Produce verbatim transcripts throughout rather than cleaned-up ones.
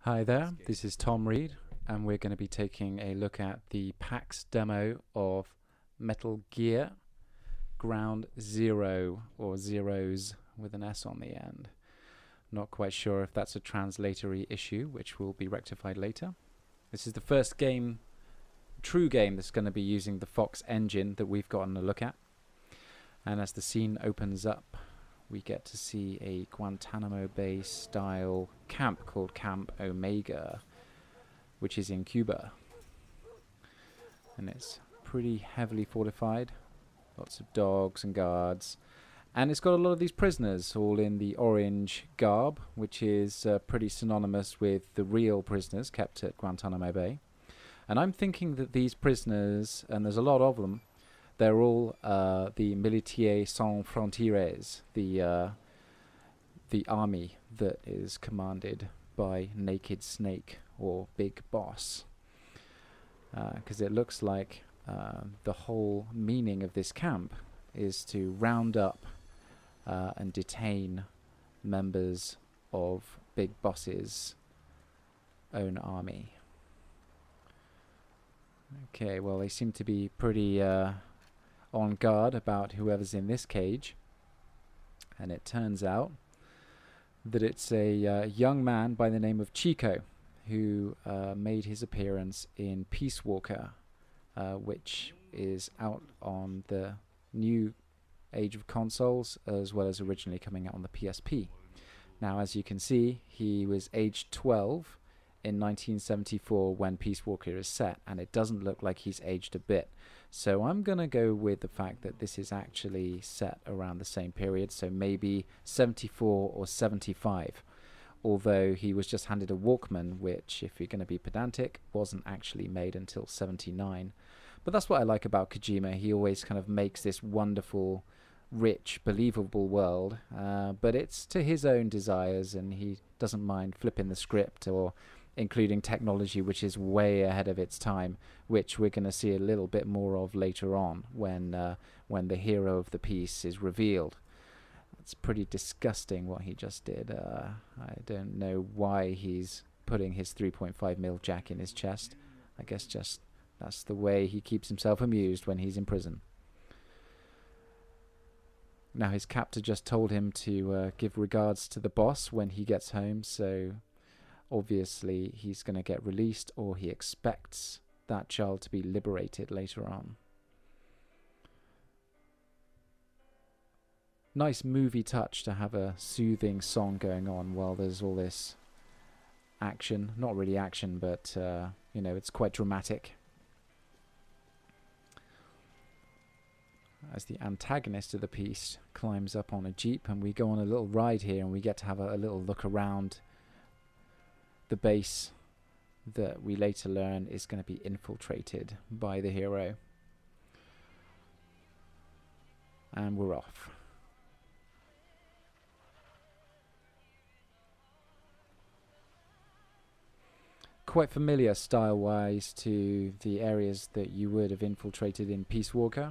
Hi there, this is Tom Reed, and we're going to be taking a look at the PAX demo of Metal Gear Ground Zero, or Zeros with an S on the end. Not quite sure if that's a translatory issue, which will be rectified later. This is the first game, true game, that's going to be using the Fox engine that we've gotten a look at. And as the scene opens up, we get to see a Guantanamo Bay style camp called Camp Omega, which is in Cuba. And it's pretty heavily fortified, lots of dogs and guards. And it's got a lot of these prisoners, all in the orange garb, which is uh, pretty synonymous with the real prisoners kept at Guantanamo Bay. And I'm thinking that these prisoners, and there's a lot of them, they're all uh, the Militaires Sans Frontières, the uh, the army that is commanded by Naked Snake, or Big Boss. Because uh, it looks like uh, the whole meaning of this camp is to round up uh, and detain members of Big Boss's own army. Okay, well, they seem to be pretty Uh, on guard about whoever's in this cage, and it turns out that it's a uh, young man by the name of Chico who uh, made his appearance in Peace Walker, uh, which is out on the new age of consoles as well as originally coming out on the P S P. Now, as you can see, he was aged twelve in nineteen seventy-four when Peace Walker is set, and it doesn't look like he's aged a bit. So I'm going to go with the fact that this is actually set around the same period, so maybe seventy-four or seventy-five. Although he was just handed a Walkman, which, if you're going to be pedantic, wasn't actually made until seventy-nine. But that's what I like about Kojima. He always kind of makes this wonderful, rich, believable world, uh, but it's to his own desires, and he doesn't mind flipping the script or including technology which is way ahead of its time, which we're going to see a little bit more of later on when uh, when the hero of the piece is revealed. It's pretty disgusting what he just did. Uh, I don't know why he's putting his three point five mil jack in his chest. I guess just that's the way he keeps himself amused when he's in prison. Now, his captor just told him to uh, give regards to the boss when he gets home, so obviously he's going to get released, or he expects that child to be liberated later on. Nice movie touch to have a soothing song going on while there's all this action. Not really action, but uh, you know, it's quite dramatic. As the antagonist of the piece climbs up on a jeep, and we go on a little ride here, and we get to have a, a little look around the base that we later learn is going to be infiltrated by the hero. And we're off. Quite familiar style-wise to the areas that you would have infiltrated in Peace Walker.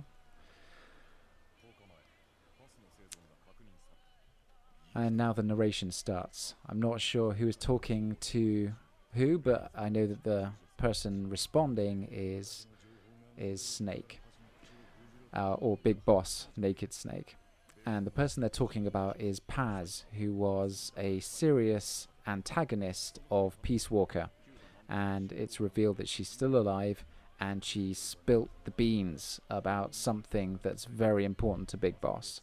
And now the narration starts. I'm not sure who is talking to who, but I know that the person responding is is Snake, uh, or Big Boss, Naked Snake. And the person they're talking about is Paz, who was a serious antagonist of Peace Walker. And it's revealed that she's still alive, and she spilt the beans about something that's very important to Big Boss.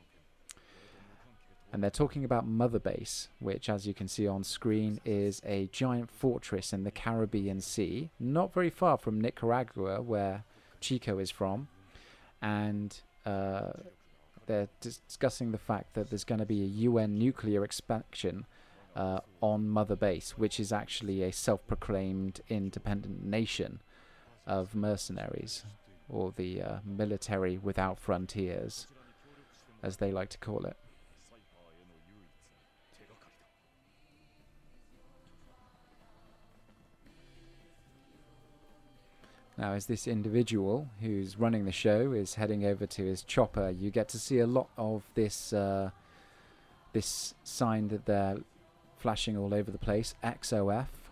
And they're talking about Mother Base, which, as you can see on screen, is a giant fortress in the Caribbean Sea, not very far from Nicaragua, where Chico is from. And uh, they're discussing the fact that there's going to be a U N nuclear expansion uh, on Mother Base, which is actually a self-proclaimed independent nation of mercenaries, or the uh, military without frontiers, as they like to call it. Now, as this individual who's running the show is heading over to his chopper, you get to see a lot of this uh, this sign that they're flashing all over the place, X O F,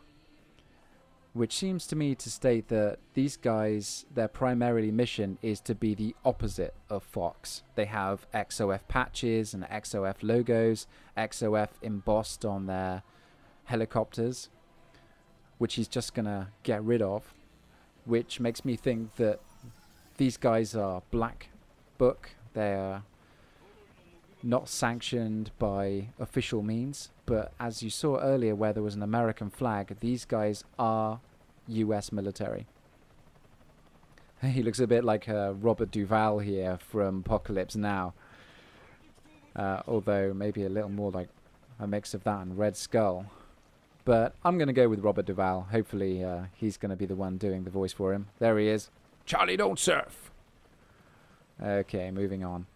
which seems to me to state that these guys, their primarily mission is to be the opposite of Fox. They have X O F patches and X O F logos, X O F embossed on their helicopters, which he's just going to get rid of, which makes me think that these guys are black book. They're not sanctioned by official means, but as you saw earlier where there was an American flag, these guys are U S military. He looks a bit like uh, Robert Duvall here from Apocalypse Now, uh, although maybe a little more like a mix of that and Red Skull. But I'm going to go with Robert Duvall. Hopefully uh, he's going to be the one doing the voice for him. There he is. Charlie, don't surf! Okay, moving on.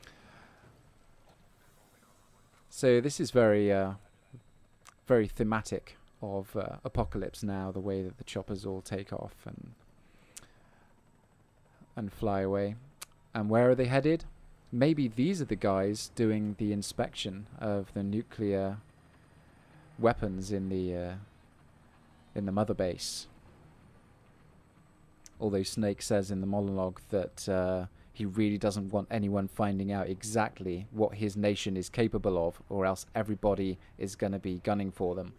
So this is very, uh, very thematic of uh, Apocalypse Now, the way that the choppers all take off and and fly away. And where are they headed? Maybe these are the guys doing the inspection of the nuclear weapons in the uh, in the mother base. Although Snake says in the monologue that uh, he really doesn't want anyone finding out exactly what his nation is capable of, or else everybody is going to be gunning for them.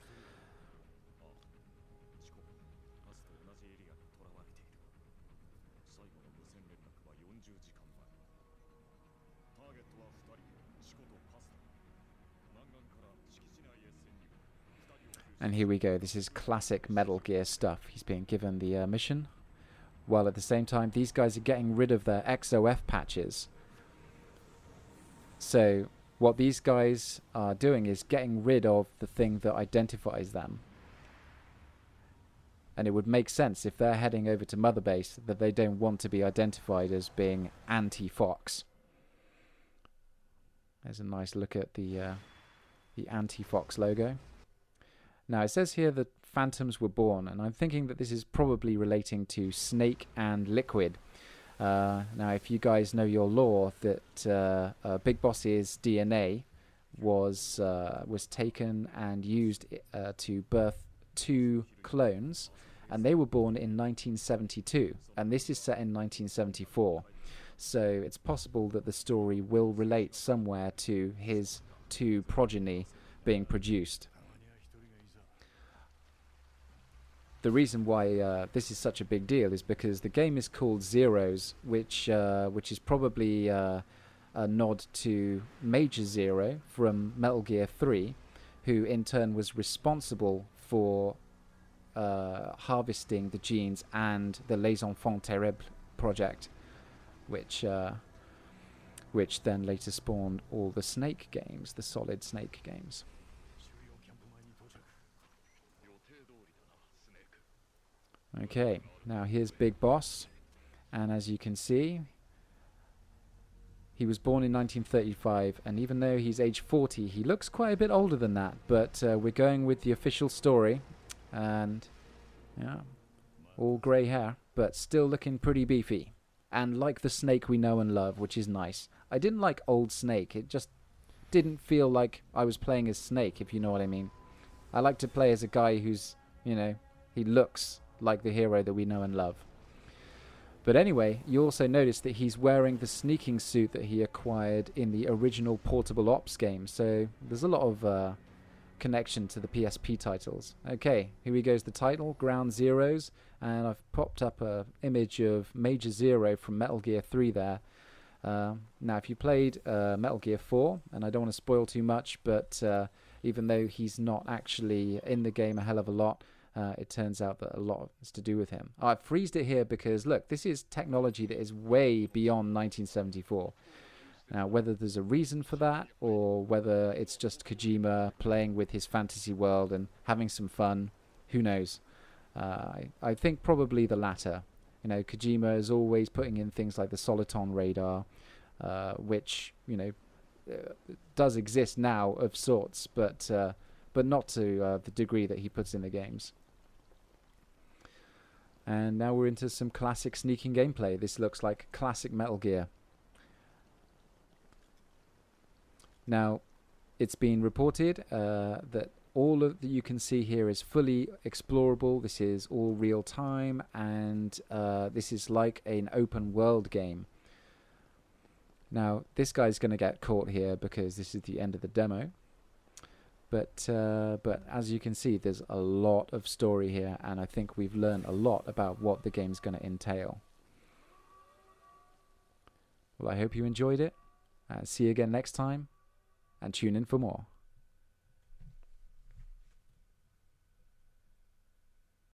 And here we go. This is classic Metal Gear stuff. He's being given the uh, mission, while at the same time these guys are getting rid of their X O F patches. So what these guys are doing is getting rid of the thing that identifies them. And it would make sense if they're heading over to Mother Base that they don't want to be identified as being anti-Fox. There's a nice look at the uh, the anti-Fox logo. Now it says here that phantoms were born, and I'm thinking that this is probably relating to Snake and Liquid. Uh, now if you guys know your lore, that uh, uh, Big Boss's D N A was uh, was taken and used uh, to birth two clones, and they were born in nineteen seventy-two, and this is set in nineteen seventy-four. So it's possible that the story will relate somewhere to his two progeny being produced. The reason why uh, this is such a big deal is because the game is called Zeros, which uh, which is probably uh, a nod to Major Zero from Metal Gear three, who in turn was responsible for uh, harvesting the genes and the Les Enfants Terribles project, which uh, which then later spawned all the Snake games, the Solid Snake games. Okay, now here's Big Boss, and as you can see, he was born in nineteen thirty-five, and even though he's age forty, he looks quite a bit older than that, but uh, we're going with the official story, and yeah, all grey hair, but still looking pretty beefy, and like the Snake we know and love, which is nice. I didn't like old Snake, it just didn't feel like I was playing as Snake, if you know what I mean. I like to play as a guy who's, you know, he looks like the hero that we know and love. But anyway, you also notice that he's wearing the sneaking suit that he acquired in the original Portable Ops game, so there's a lot of uh, connection to the P S P titles. Okay, here we goes the title, Ground Zeroes, and I've popped up a image of Major Zero from Metal Gear three there. Uh, now if you played uh, Metal Gear four, and I don't want to spoil too much, but uh, even though he's not actually in the game a hell of a lot, Uh, it turns out that a lot is to do with him. Oh, I've freezed it here because, look, this is technology that is way beyond nineteen seventy-four. Now, whether there's a reason for that, or whether it's just Kojima playing with his fantasy world and having some fun, who knows? Uh, I, I think probably the latter. You know, Kojima is always putting in things like the Soliton radar, uh, which, you know, uh, does exist now of sorts, but uh, but not to uh, the degree that he puts in the games. And now we're into some classic sneaking gameplay. This looks like classic Metal Gear. Now, it's been reported uh, that all of that you can see here is fully explorable. This is all real time, and uh, this is like an open world game. Now this guy's going to get caught here because this is the end of the demo, but uh, but as you can see, there's a lot of story here, and I think we've learned a lot about what the game's going to entail. Well, I hope you enjoyed it. Uh, see you again next time, and tune in for more.